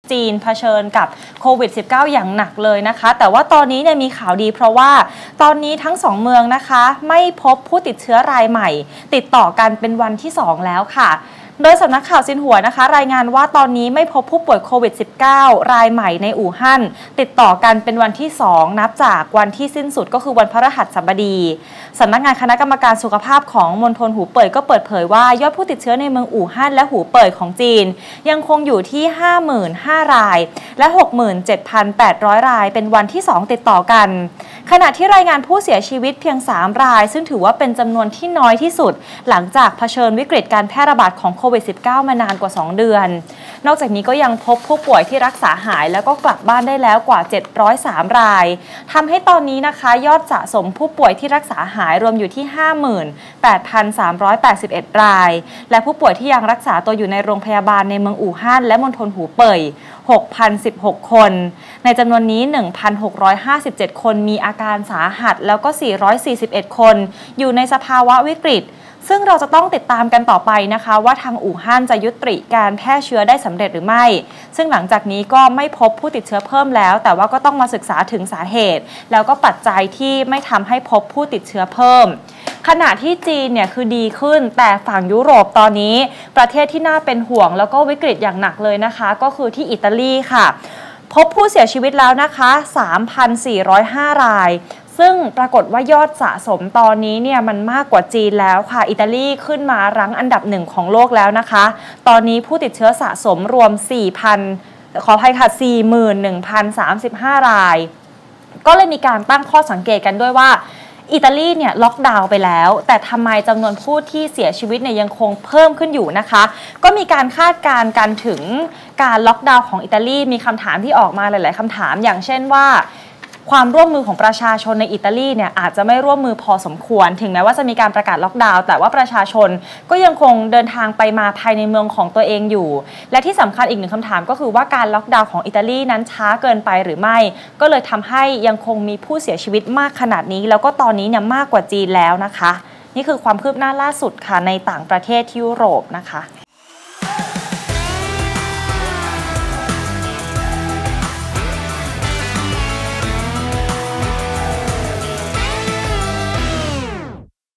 จีนเผชิญกับโควิด -19 อย่างหนักเลยนะคะแต่ว่าตอนนี้เนี่ยมีข่าวดีเพราะว่าตอนนี้ทั้ง2เมืองนะคะไม่พบผู้ติดเชื้อรายใหม่ติดต่อกันเป็นวันที่2แล้วค่ะโดยสำนักข่าวซินหัวนะคะรายงานว่าตอนนี้ไม่พบผู้ป่วยโควิด -19 รายใหม่ในอู่ฮั่นติดต่อกันเป็นวันที่2นับจากวันที่สิ้นสุดก็คือวันพฤหัสบดีสำนักงานคณะกรรมการสุขภาพของมณฑลหูเป่ยก็เปิดเผยว่ายอดผู้ติดเชื้อในเมืองอู่ฮั่นและหูเป่ยของจีนยังคงอยู่ที่ 55,000 รายและ 67,800 รายเป็นวันที่2ติดต่อกันขณะที่รายงานผู้เสียชีวิตเพียง3รายซึ่งถือว่าเป็นจำนวนที่น้อยที่สุดหลังจากเผชิญวิกฤตการแพร่ระบาดของโควิด -19 มานานกว่า2เดือนนอกจากนี้ก็ยังพบผู้ป่วยที่รักษาหายแล้วก็กลับบ้านได้แล้วกว่า703รายทำให้ตอนนี้นะคะยอดสะสมผู้ป่วยที่รักษาหายรวมอยู่ที่ 58,381 รายและผู้ป่วยที่ยังรักษาตัวอยู่ในโรงพยาบาลในเมืองอู่ฮั่นและมณฑลหูเป่ย 6,016 คนในจำนวนนี้ 1,657 คนมีอาการสาหัสแล้วก็441คนอยู่ในสภาวะวิกฤตซึ่งเราจะต้องติดตามกันต่อไปนะคะว่าทางอู่ฮั่นจะยุติการแพร่เชื้อได้สำเร็จหรือไม่ซึ่งหลังจากนี้ก็ไม่พบผู้ติดเชื้อเพิ่มแล้วแต่ว่าก็ต้องมาศึกษาถึงสาเหตุแล้วก็ปัจจัยที่ไม่ทำให้พบผู้ติดเชื้อเพิ่มขณะที่จีนเนี่ยคือดีขึ้นแต่ฝั่งยุโรปตอนนี้ประเทศที่น่าเป็นห่วงแล้วก็วิกฤตอย่างหนักเลยนะคะก็คือที่อิตาลีค่ะพบผู้เสียชีวิตแล้วนะคะ 3,405 รายซึ่งปรากฏว่ายอดสะสมตอนนี้เนี่ยมันมากกว่าจีนแล้วค่ะอิตาลีขึ้นมารั้งอันดับ1ของโลกแล้วนะคะตอนนี้ผู้ติดเชื้อสะสมรวม ขออภัยค่ะ 41,035 รายก็เลยมีการตั้งข้อสังเกตกันด้วยว่าอิตาลีเนี่ยล็อกดาวน์ไปแล้วแต่ทำไมจำนวนผู้ที่เสียชีวิตเนี่ยยังคงเพิ่มขึ้นอยู่นะคะก็มีการคาดการณ์กันถึงการล็อกดาวน์ของอิตาลีมีคำถามที่ออกมาหลายๆคำถามอย่างเช่นว่าความร่วมมือของประชาชนในอิตาลีเนี่ยอาจจะไม่ร่วมมือพอสมควรถึงแม้ว่าจะมีการประกาศล็อกดาวน์แต่ว่าประชาชนก็ยังคงเดินทางไปมาภายในเมืองของตัวเองอยู่และที่สำคัญอีกหนึ่งคำถามก็คือว่าการล็อกดาวน์ของอิตาลีนั้นช้าเกินไปหรือไม่ก็เลยทำให้ยังคงมีผู้เสียชีวิตมากขนาดนี้แล้วก็ตอนนี้เนี่ยมากกว่าจีนแล้วนะคะนี่คือความคืบหน้าล่าสุดค่ะในต่างประเทศที่ยุโรปนะคะ